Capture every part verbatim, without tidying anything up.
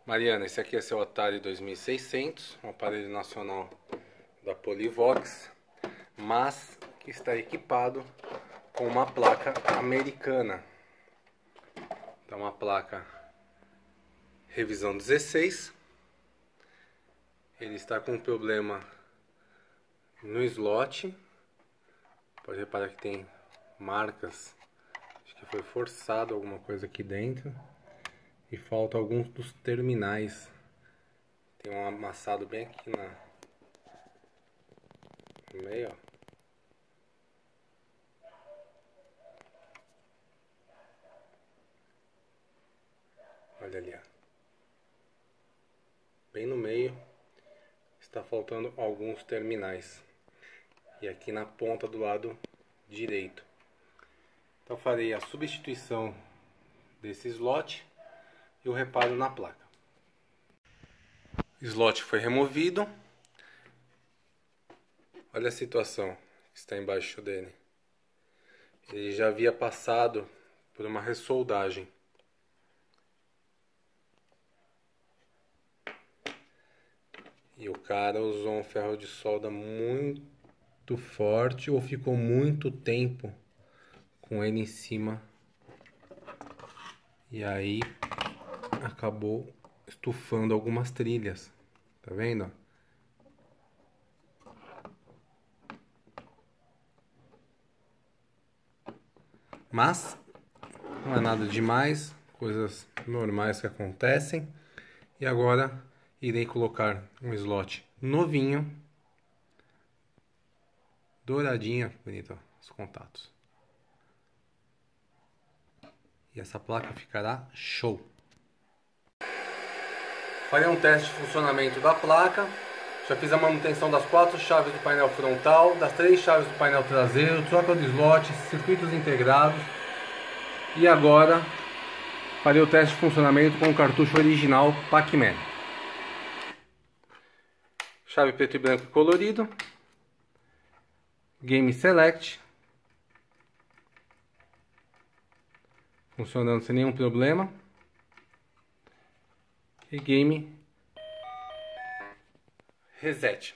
Mariana, esse aqui é seu Atari dois mil e seiscentos, um aparelho nacional da Polivox, mas que está equipado com uma placa americana. Então, uma placa revisão dezesseis. Ele está com um problema no slot. Pode reparar que tem marcas, acho que foi forçado alguma coisa aqui dentro. E falta alguns dos terminais. Tem um amassado bem aqui na no meio, ó. Olha ali, ó. Bem no meio está faltando alguns terminais. E aqui na ponta do lado direito. Então farei a substituição desse slot e o reparo na placa. O slot foi removido. Olha a situação que está embaixo dele. Ele já havia passado por uma ressoldagem. E o cara usou um ferro de solda muito forte ou ficou muito tempo com ele em cima. E aí acabou estufando algumas trilhas. Tá vendo? Mas não é nada demais, coisas normais que acontecem. E agora irei colocar um slot novinho, douradinho, bonito, ó, os contatos. E essa placa ficará show. Farei um teste de funcionamento da placa. Já fiz a manutenção das quatro chaves do painel frontal, das três chaves do painel traseiro, troca de slot, circuitos integrados. E agora farei o teste de funcionamento com o cartucho original Pac-Man. Chave preto e branco colorido. Game Select. Funcionando sem nenhum problema. E Game Reset.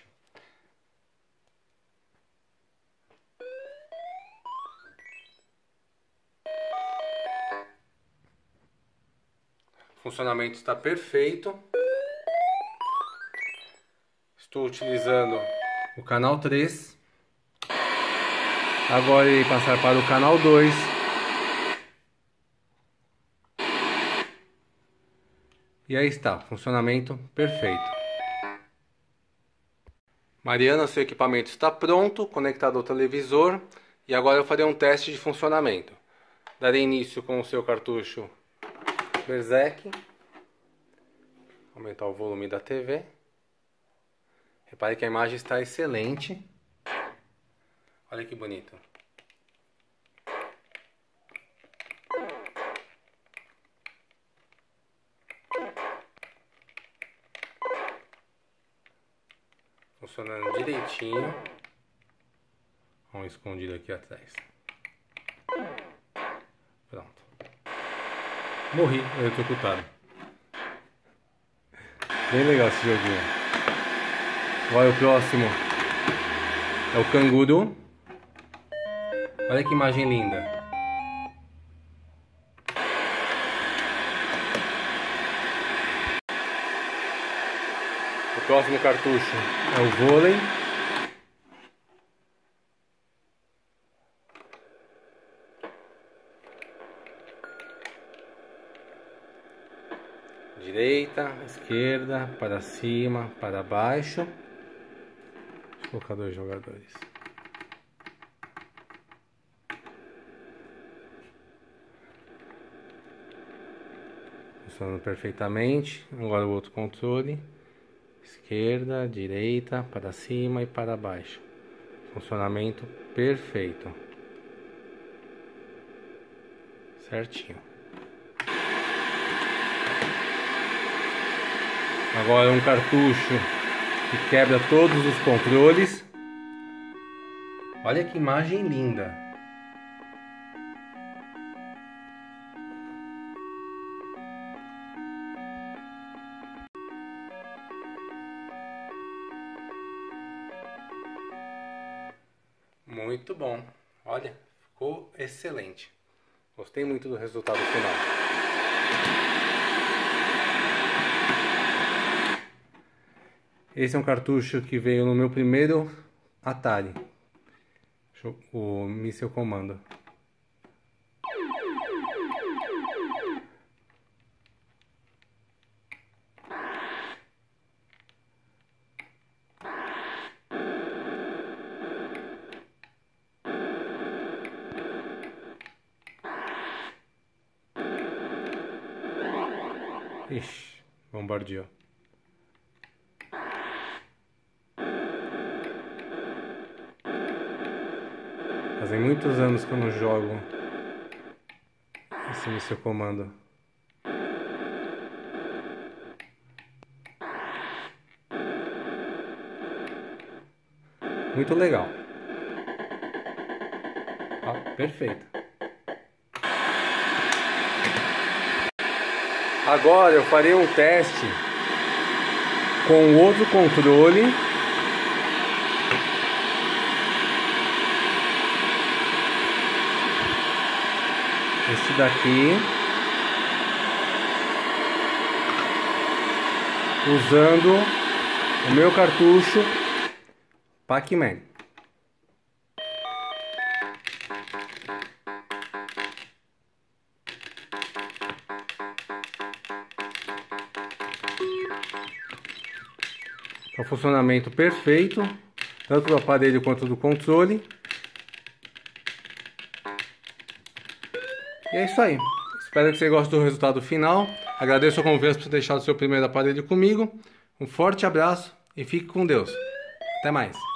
O funcionamento está perfeito. Estou utilizando o canal três. Agora irei passar para o canal dois. E aí está, funcionamento perfeito. Mariana, seu equipamento está pronto, conectado ao televisor. E agora eu farei um teste de funcionamento. Darei início com o seu cartucho Berserk. Aumentar o volume da T V. Repare que a imagem está excelente. Olha que bonito. Funcionando direitinho. Olha um escondido aqui atrás. Pronto. Morri, eletrocutado. Bem legal esse joguinho. Agora o próximo é o canguru. Olha que imagem linda. O próximo cartucho é o vôlei. Direita, esquerda, para cima, para baixo. Deixa eu colocar dois jogadores. Funcionando perfeitamente. Agora o outro controle. Esquerda, direita, para cima e para baixo. Funcionamento perfeito. Certinho. Agora um cartucho que quebra todos os controles. Olha que imagem linda. Muito bom. Olha, ficou excelente. Gostei muito do resultado final. Esse é um cartucho que veio no meu primeiro Atari. O Missile Commando. Ixi, bombardeou. Fazem muitos anos que eu não jogo esse Missile Commando. Muito legal. Ó, perfeito. Agora eu farei um teste com outro controle. Este daqui. Usando o meu cartucho Pac-Man. É um funcionamento perfeito, tanto do aparelho quanto do controle. E é isso aí. Espero que você goste do resultado final. Agradeço a conversa por ter deixado o seu primeiro aparelho comigo. Um forte abraço e fique com Deus. Até mais.